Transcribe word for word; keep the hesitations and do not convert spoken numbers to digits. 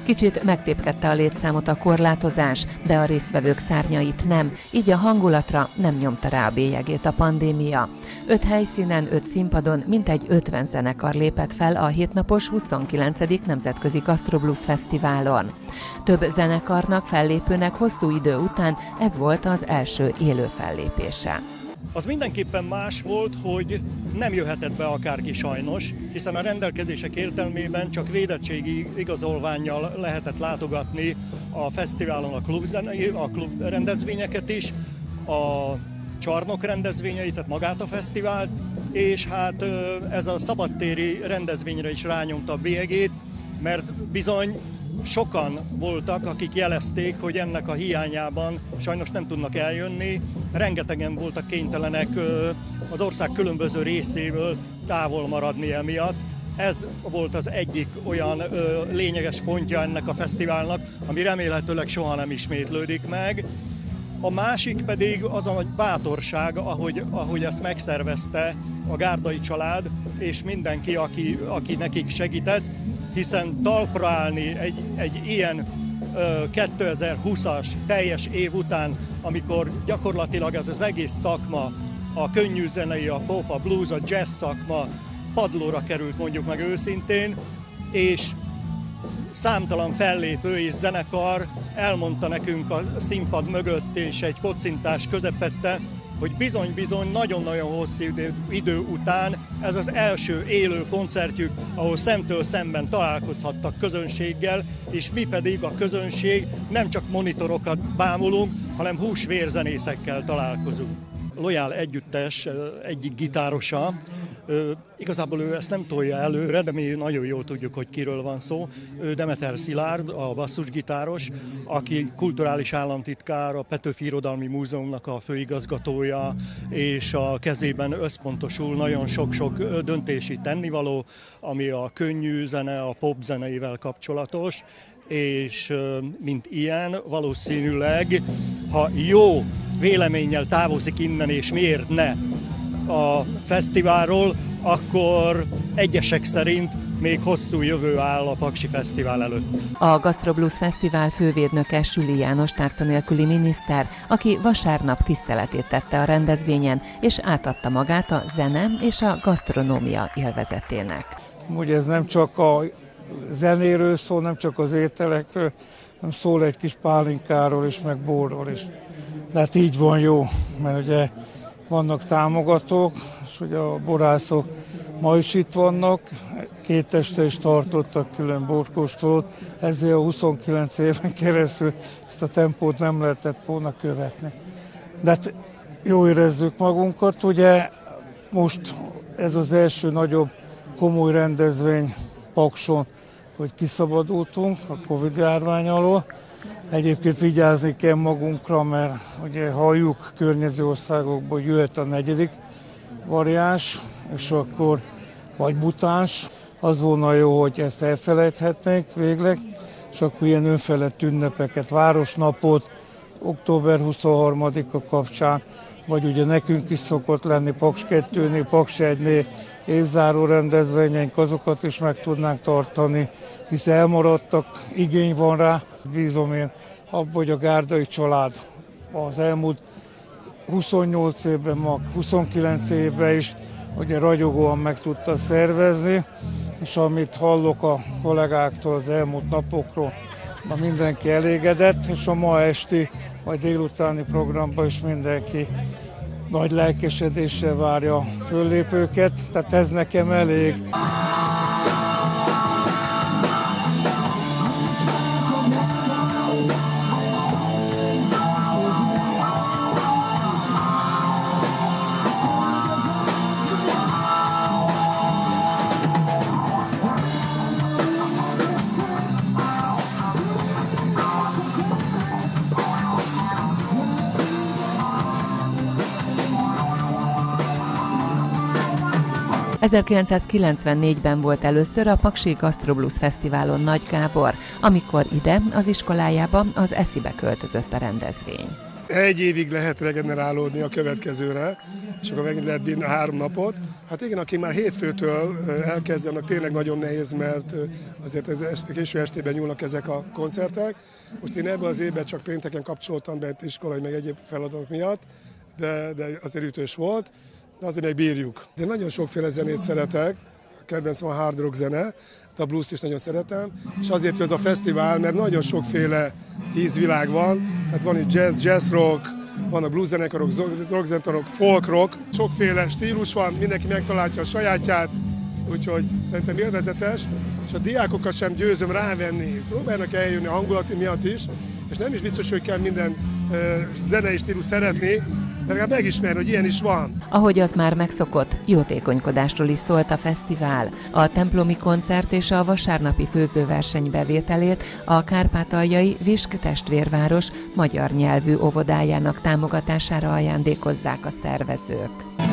Kicsit megtépkedte a létszámot a korlátozás, de a résztvevők szárnyait nem, így a hangulatra nem nyomta rá a bélyegét a pandémia. Öt helyszínen, öt színpadon mintegy ötven zenekar lépett fel a hétnapos huszonkilencedik Nemzetközi Gastroblues Fesztiválon. Több zenekarnak, fellépőnek hosszú idő után ez volt az első élő fellépése. Az mindenképpen más volt, hogy nem jöhetett be akárki sajnos, hiszen a rendelkezések értelmében csak védettségi igazolvánnyal lehetett látogatni a fesztiválon a klubzenei, a klub rendezvényeket is, a csarnok rendezvényeit, tehát magát a fesztivált, és hát ez a szabadtéri rendezvényre is rányomta a bélyegét, mert bizony sokan voltak, akik jelezték, hogy ennek a hiányában sajnos nem tudnak eljönni. Rengetegen voltak kénytelenek az ország különböző részéből távol maradni emiatt. Ez volt az egyik olyan lényeges pontja ennek a fesztiválnak, ami remélhetőleg soha nem ismétlődik meg. A másik pedig az a nagy bátorság, ahogy, ahogy ezt megszervezte a Gárdai család, és mindenki, aki, aki nekik segített, hiszen talpra állni egy, egy ilyen ö, kétezer-húszas teljes év után, amikor gyakorlatilag ez az egész szakma, a könnyű zenei, a pop, a blues, a jazz szakma padlóra került, mondjuk meg őszintén, és számtalan fellépő és zenekar elmondta nekünk a színpad mögött és egy kocintás közepette, hogy bizony-bizony nagyon-nagyon hosszú idő, idő után ez az első élő koncertjük, ahol szemtől szemben találkozhattak közönséggel, és mi pedig a közönség nem csak monitorokat bámulunk, hanem húsvérzenészekkel találkozunk. Loyal együttes egyik gitárosa, igazából ő ezt nem tolja előre, de mi nagyon jól tudjuk, hogy kiről van szó. Ő Demeter Szilárd, a basszusgitáros, aki kulturális államtitkár, a Petőfi Irodalmi Múzeumnak a főigazgatója, és a kezében összpontosul nagyon sok-sok döntési tennivaló, ami a könnyű zene, a pop zeneivel kapcsolatos, és mint ilyen valószínűleg, ha jó véleménnyel távozik innen, és miért ne a fesztiválról, akkor egyesek szerint még hosszú jövő áll a Paksi Fesztivál előtt. A Gastroblues Fesztivál fővédnöke Süli János tárca nélküli miniszter, aki vasárnap tiszteletét tette a rendezvényen, és átadta magát a zene és a gasztronómia élvezetének. Ugye ez nem csak a zenéről szól, nem csak az ételekről, hanem szól egy kis pálinkáról is, meg borról is. De hát így van jó, mert ugye vannak támogatók, és ugye a borászok ma is itt vannak, két este is tartottak külön borkóstolót, ezért a huszonkilenc éven keresztül ezt a tempót nem lehetett volna követni. De hát jó érezzük magunkat, ugye most ez az első nagyobb komoly rendezvény Pakson, hogy kiszabadultunk a Covid-járvány alól. Egyébként vigyázni kell magunkra, mert ugye halljuk környező országokból jöhet a negyedik variáns, és akkor vagy mutáns. Az volna jó, hogy ezt elfelejthetnénk végleg, és akkor ilyen önfelett ünnepeket, városnapot, október huszonharmadika kapcsán, vagy ugye nekünk is szokott lenni Paks kettőnél, Paks egynél évzáró rendezvényeink, azokat is meg tudnánk tartani, hisz elmaradtak, igény van rá. Bízom én abban, hogy a Gárdai család az elmúlt huszonnyolc évben, mag huszonkilenc évben is ugye ragyogóan meg tudta szervezni, és amit hallok a kollégáktól az elmúlt napokról, na mindenki elégedett, és a ma esti vagy délutáni programban is mindenki nagy lelkesedéssel várja a föllépőket, tehát ez nekem elég. ezerkilencszázkilencvennégyben volt először a Paksi Gastroblues Fesztiválon Nagy Gábor, amikor ide az iskolájába, az eszibe költözött a rendezvény. Egy évig lehet regenerálódni a következőre, és akkor megint lehet bírni a három napot. Hát igen, aki már hétfőtől elkezdi, annak tényleg nagyon nehéz, mert azért ez késő estében nyúlnak ezek a koncertek. Most én ebben az évben csak pénteken kapcsoltam be iskolai meg egyéb feladatok miatt, de, de azért ütős volt, de azért meg bírjuk. De nagyon sokféle zenét szeretek, kedvencem a hard rock zene, de a blues-t is nagyon szeretem, és azért jó ez a fesztivál, mert nagyon sokféle ízvilág van, tehát van itt jazz, jazz rock, vannak blues zenekarok, rock zenekarok, folk rock, sokféle stílus van, mindenki megtalálja a sajátját, úgyhogy szerintem élvezetes, és a diákokat sem győzöm rávenni, próbálnak eljönni a hangulati miatt is, és nem is biztos, hogy kell minden uh, zenei stílus szeretni, de legalább megismerni, hogy ilyen is van. Ahogy az már megszokott, jótékonykodásról is szólt a fesztivál. A templomi koncert és a vasárnapi főzőverseny bevételét a kárpátaljai Visk testvérváros magyar nyelvű óvodájának támogatására ajándékozzák a szervezők.